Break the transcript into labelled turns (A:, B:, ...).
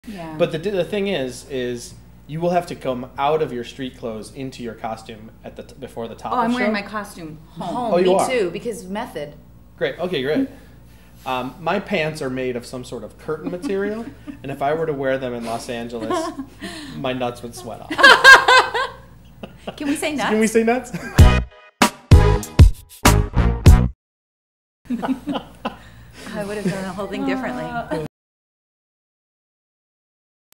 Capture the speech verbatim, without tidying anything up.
A: Yeah.
B: But the the thing is, is you will have to come out of your street clothes into your costume at the t before the top.
A: Oh, I'm
B: show.
A: wearing my costume home.
C: Home,
B: Oh, you
C: me
B: are?
C: too, because method.
B: Great. Okay, great. Um, my pants are made of some sort of curtain material, and if I were to wear them in Los Angeles, my nuts would sweat off.
A: Can we say nuts?
B: Can we say nuts?
A: I would have done the whole thing differently.